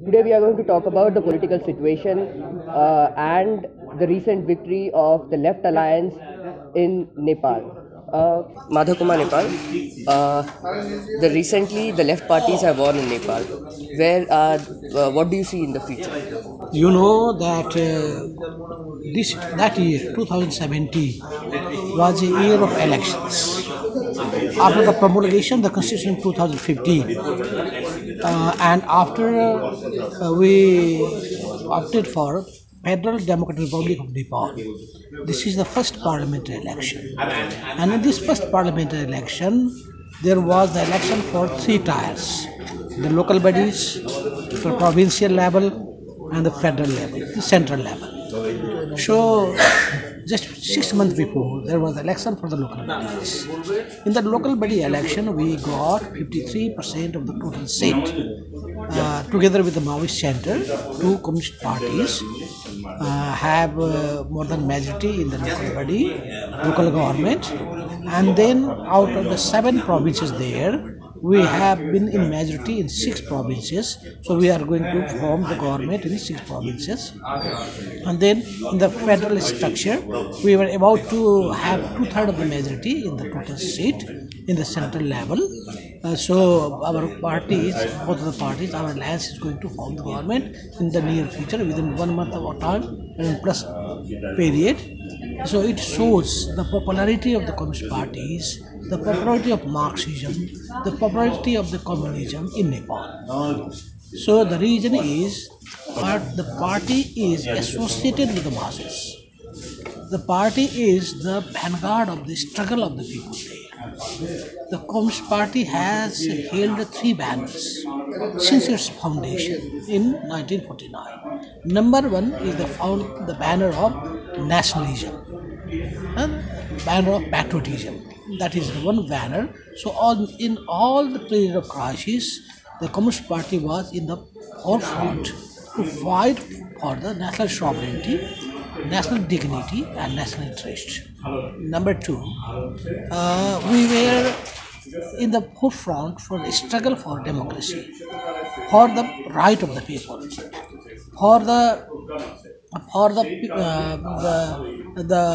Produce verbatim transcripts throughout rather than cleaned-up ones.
Today we are going to talk about the political situation uh, and the recent victory of the Left Alliance in Nepal. Uh, Madhav Kumar Nepal. Uh, the recently the left parties have won in Nepal. Where uh, uh, what do you see in the future? You know that uh, this that year, twenty seventeen, was a year of elections. After the promulgation of the Constitution in two thousand fifteen, uh, and after uh, we opted for Federal Democratic Republic of Nepal. This is the first parliamentary election, and in this first parliamentary election, there was the election for three tiers: the local bodies, the provincial level, and the federal level, the central level. So, just six months before, there was election for the local bodies. In the local body election, we got fifty-three percent of the total seat. Uh, together with the Maoist Center, two communist parties uh, have uh, more than majority in the local body, local government, and then out of the seven provinces there, we have been in majority in six provinces. So we are going to form the government in six provinces. And then in the federal structure, we were about to have two-thirds of the majority in the total seat in the central level. Uh, so our parties, both of the parties, our alliance is going to form the government in the near future within one month of our time and plus period. So it shows the popularity of the communist parties, the popularity of Marxism, the popularity of the communism in Nepal. So the reason is that the party is associated with the masses. The party is the vanguard of the struggle of the people there. The Communist Party has held three banners since its foundation in nineteen forty-nine. Number one is the, found, the banner of nationalism, and banner of patriotism. That is one banner. So all in all the period of crisis, the Communist Party was in the forefront to fight for the national sovereignty, national dignity, and national interest. Number two, uh, we were in the forefront for the struggle for democracy, for the right of the people, for the for the uh, the, the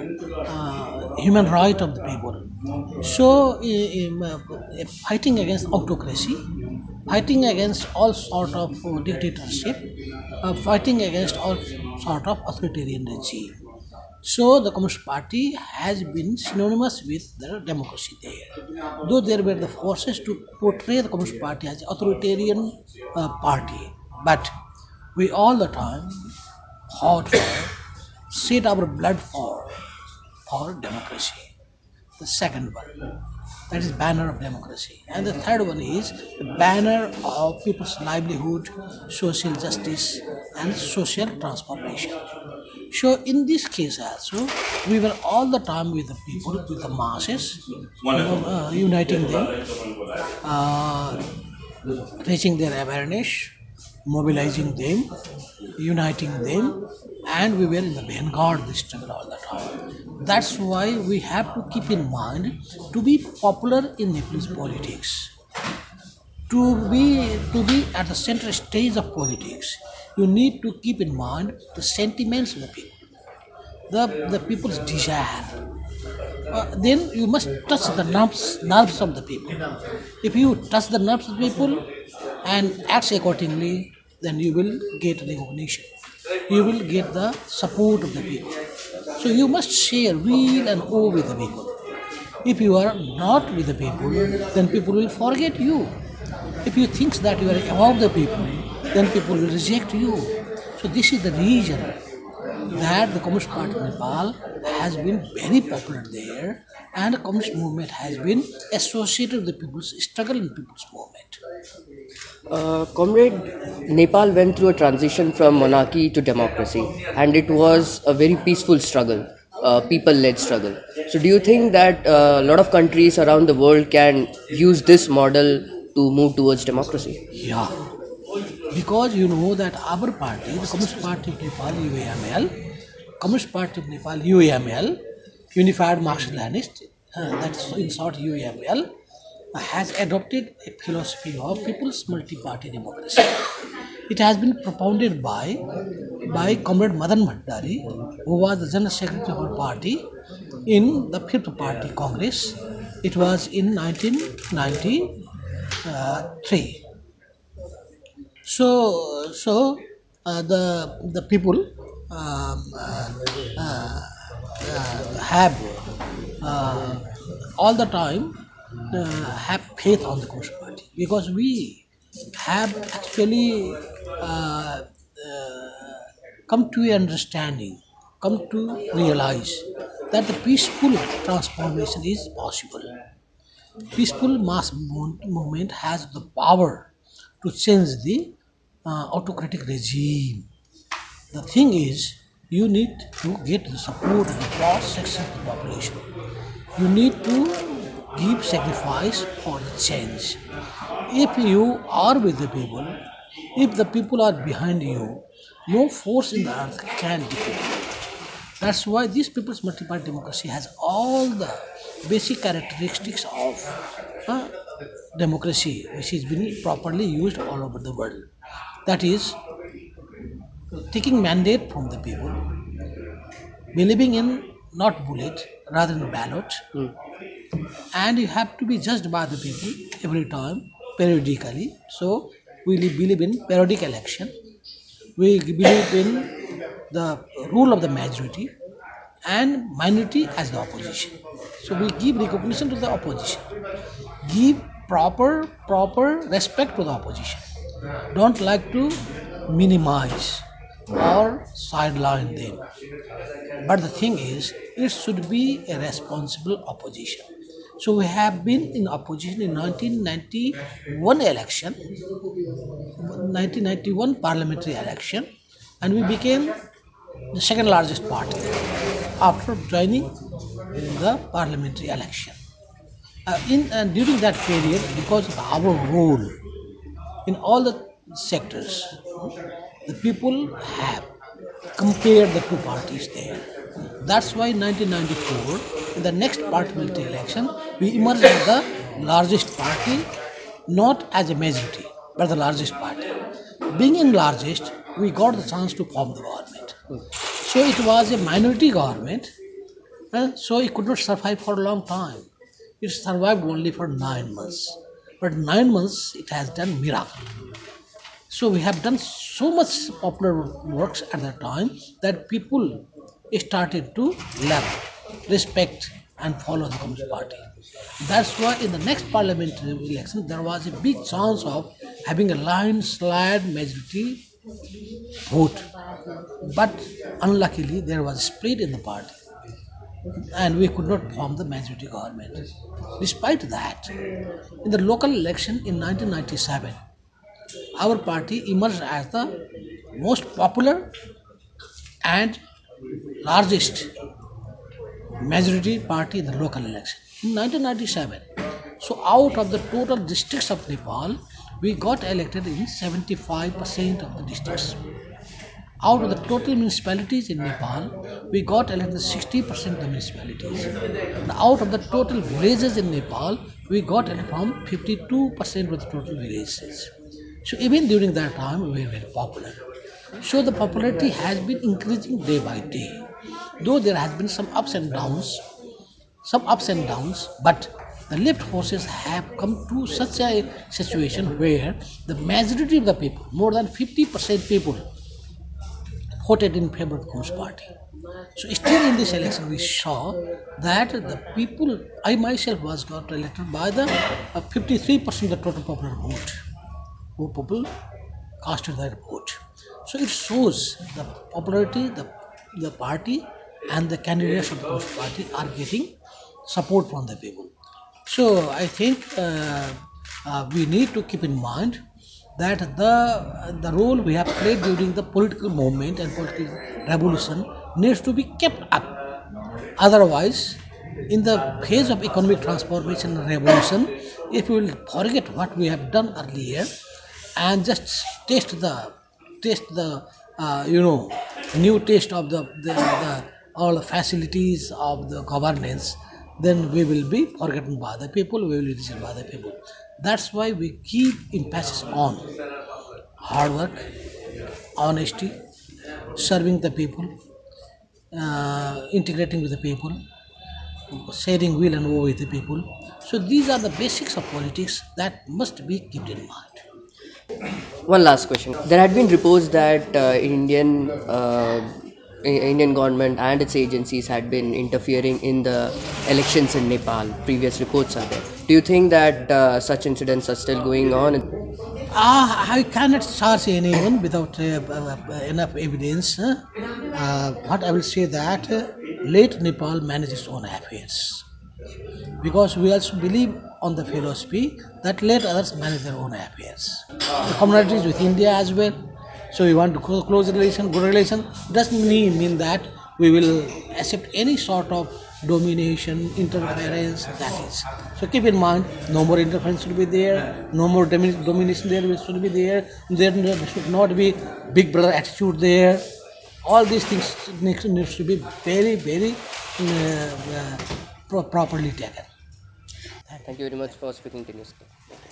uh, human right of the people. So, uh, uh, fighting against autocracy, fighting against all sort of uh, dictatorship, uh, fighting against all sort of authoritarian regime. So the Communist Party has been synonymous with the democracy there. Though there were the forces to portray the Communist Party as authoritarian uh, party, but we all the time fought for, shed our blood for, for democracy. The second one, that is banner of democracy. And the third one is the banner of people's livelihood, social justice, and social transformation. So in this case also, we were all the time with the people, with the masses, you know, uh, uniting them, uh, reaching their awareness, mobilizing them, uniting them, and we were in the vanguard of the struggle all the time. That's why we have to keep in mind to be popular in Nepalese politics, to be to be at the center stage of politics. You need to keep in mind the sentiments of the people, the the people's desire. Uh, then you must touch the nerves nerves of the people. If you touch the nerves of the people and act accordingly, then you will get recognition, you will get the support of the people. So you must share will and awe with the people. If you are not with the people, then people will forget you. If you think that you are above the people, then people will reject you. So this is the reason that the Communist Party of Nepal has been very popular there, and the Communist movement has been associated with the people's struggle and people's movement. Uh, comrade, Nepal went through a transition from monarchy to democracy, and it was a very peaceful struggle, uh, people-led struggle. So, do you think that uh, a lot of countries around the world can use this model to move towards democracy? Yeah, because you know that our party, the Communist Party of Nepal, U A M L, Communist Party of Nepal, U A M L, Unified Marxist-Leninist, uh, that's in short U A M L, has adopted a philosophy of people's multi-party democracy. It has been propounded by by Comrade Madan Bhandari, who was the General Secretary of our party in the Fifth Party Congress. It was in nineteen ninety-three. So, so uh, the the people um, uh, uh, uh, have uh, all the time uh, have faith on the Communist Party, because we have actually uh, uh, come to a understanding, come to realize that the peaceful transformation is possible. Peaceful mass mo- movement has the power to change the uh, autocratic regime. The thing is, you need to get the support of the broad section of the population. You need to give sacrifice for the change. If you are with the people, if the people are behind you, no force in the earth can defeat you. That's why this people's multi-party democracy has all the basic characteristics of uh, democracy, which is being properly used all over the world. That is, taking mandate from the people, believing in not bullet rather than ballot, and you have to be judged by the people every time periodically. So we believe in periodic election. We believe in the rule of the majority and minority as the opposition. So we give recognition to the opposition, give proper proper respect to the opposition, don't like to minimize or sideline them. But the thing is, it should be a responsible opposition. So we have been in opposition in nineteen ninety-one election, nineteen ninety-one parliamentary election, and we became the second largest party after joining the parliamentary election. Uh, in and during that period, because of our role in all the sectors, the people have compared the two parties there. That's why in nineteen ninety-four, in the next parliamentary election, we emerged as the largest party, not as a majority, but the largest party. Being in largest, we got the chance to form the government. So it was a minority government, and so it could not survive for a long time. It survived only for nine months. But nine months, it has done miracle. So we have done so much popular works at that time that people started to love, respect, and follow the Communist Party. That's why in the next parliamentary election there was a big chance of having a landslide majority vote. But unluckily there was a split in the party and we could not form the majority government. Despite that, in the local election in nineteen ninety-seven, our party emerged as the most popular and largest majority party in the local election in nineteen ninety-seven. So out of the total districts of Nepal, we got elected in seventy-five percent of the districts. Out of the total municipalities in Nepal, we got elected sixty percent of the municipalities. And out of the total villages in Nepal, we got elected from fifty-two percent of the total villages. So even during that time, we were very popular. So the popularity has been increasing day by day. Though there has been some ups and downs, some ups and downs, but the left forces have come to such a situation where the majority of the people, more than fifty percent people, voted in favor of the Communist Party. So still in this election we saw that the people, I myself was got elected by the uh, fifty-three percent of the total popular vote, who people casted their vote. So it shows the popularity, the, the party and the candidates of the Communist Party are getting support from the people. So I think uh, uh, we need to keep in mind that the the role we have played during the political movement and political revolution needs to be kept up. Otherwise, in the phase of economic transformation and revolution, if we will forget what we have done earlier and just taste the taste the uh, you know new taste of the, the, the all the facilities of the governance, then we will be forgotten by the people, we will be rejected by the people. That's why we keep emphasis on hard work, honesty, serving the people, uh, integrating with the people, sharing will and woe with the people. So these are the basics of politics that must be kept in mind. One last question. There had been reports that uh, Indian uh, I- Indian government and its agencies had been interfering in the elections in Nepal. Previous reports are there. Do you think that uh, such incidents are still going on? Ah, I cannot charge anyone without uh, uh, uh, enough evidence. huh? Uh, what I will say that uh, let Nepal manage its own affairs, because we also believe on the philosophy that let others manage their own affairs. The commonalities with India as well. So we want to close, close relation, good relation. Doesn't mean, mean that we will accept any sort of domination, interference. That is. So keep in mind, no more interference should be there, no more domi- domination there should be there. There should not be big brother attitude there. All these things needs, needs to be very, very uh, uh, pro- properly taken. Thank you very much for speaking to Newsclick.